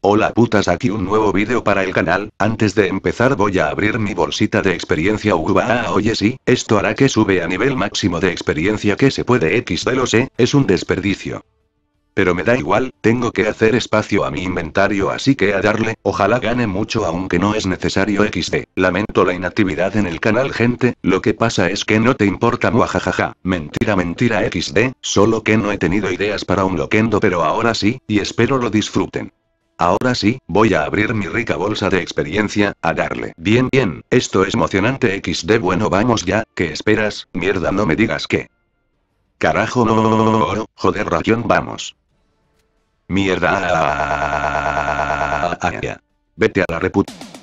Hola putas, aquí un nuevo vídeo para el canal. Antes de empezar voy a abrir mi bolsita de experiencia. Oye sí, esto hará que sube a nivel máximo de experiencia que se puede. XD lo sé, es un desperdicio. Pero me da igual, tengo que hacer espacio a mi inventario, así que a darle. Ojalá gane mucho, aunque no es necesario. XD. Lamento la inactividad en el canal, gente, lo que pasa es que no te importa. Muajajaja. Mentira, mentira. XD, solo que no he tenido ideas para un loquendo, pero ahora sí, y espero lo disfruten. Ahora sí, voy a abrir mi rica bolsa de experiencia, a darle. Bien, bien, esto es emocionante. XD. Bueno, vamos ya. ¿Qué esperas? Mierda, no me digas que. Carajo, no, joder, ración, vamos. Mierda. Vete a la reputa.